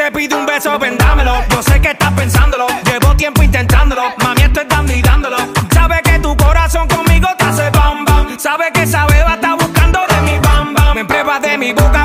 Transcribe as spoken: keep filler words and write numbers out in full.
te pide un beso, ven dámelo. Yo sé que estás pensándolo, llevo tiempo intentándolo. Mami, estoy dando y dándolo. Sabe que tu corazón conmigo te hace bam bam. Sabe que esa beba está buscando de mi bam bam. Me pruebas de mi boca